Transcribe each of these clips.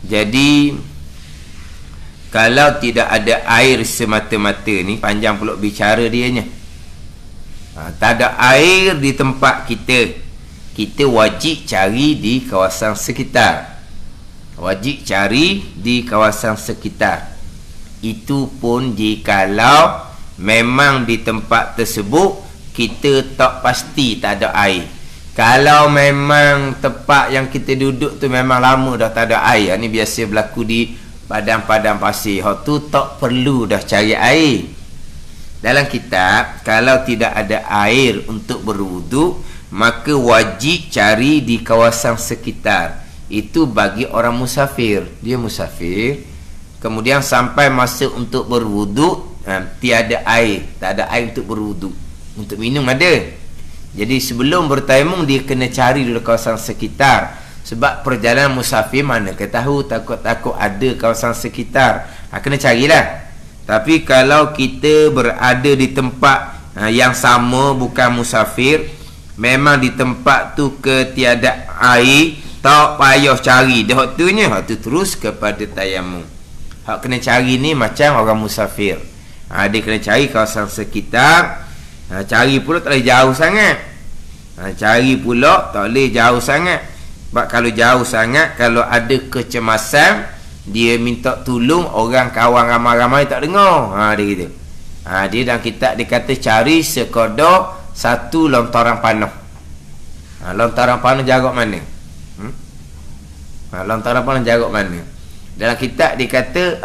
Jadi kalau tidak ada air semata-mata ni, panjang pula bicara dianya. Tak ada air di tempat kita, kita wajib cari di kawasan sekitar. Wajib cari di kawasan sekitar. Itu pun jikalau memang di tempat tersebut kita tak pasti tak ada air. Kalau memang tempat yang kita duduk tu memang lama dah tak ada air, ni biasa berlaku di padang-padang pasir, hak tu tak perlu dah cari air. Dalam kitab, kalau tidak ada air untuk berwuduk, maka wajib cari di kawasan sekitar. Itu bagi orang musafir. Dia musafir, kemudian sampai masa untuk berwuduk, tiada air, tak ada air untuk berwuduk. Untuk minum ada. Jadi sebelum bertayamum dia kena cari di kawasan sekitar. Sebab perjalanan musafir mana ke tahu, takut-takut ada kawasan sekitar. Kena carilah. Tapi kalau kita berada di tempat yang sama, bukan musafir, memang di tempat tu ketiada air, tak payah cari. Dia hak tu terus kepada tayamum. Hak kena cari ni macam orang musafir. Dia kena cari kawasan sekitar. Cari pula tak boleh jauh sangat. Cari pula tak boleh jauh sangat. Sebab kalau jauh sangat, kalau ada kecemasan, dia minta tolong, orang kawan ramai-ramai tak dengar. Dia kata. Dia dalam kitab dia kata cari sekadar satu lontaran panah. Lontaran panah jarak mana? Lontaran panah jarak mana? Dalam kitab dia kata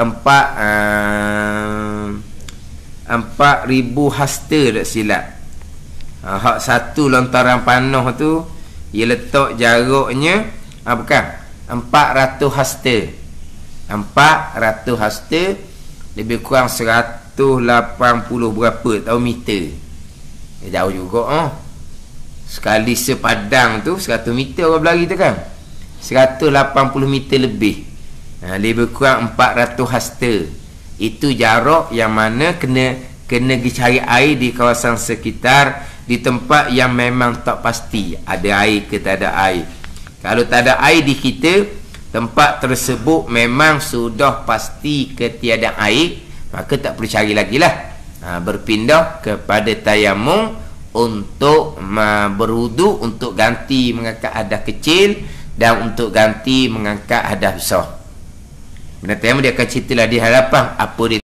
4,000 hasta tak silap. Hak satu lontaran panah tu ia letak jaraknya bukan 400 hasta. 400 hasta lebih kurang 180 berapa tahu meter. Jauh juga sekali sepadang tu 100 meter orang berlari tu kan. 180 meter lebih. Lebih kurang 400 hasta. Itu jarak yang mana kena pergi cari air di kawasan sekitar, di tempat yang memang tak pasti ada air ke tak ada air. Kalau tak ada air di kita, tempat tersebut memang sudah pasti ketiadaan air, maka tak perlu cari lagi lah. Berpindah kepada tayamum untuk berwuduk, untuk ganti mengangkat hadas kecil dan untuk ganti mengangkat hadas besar. Benda tayamum dia akan ceritalah di hadapan apa dia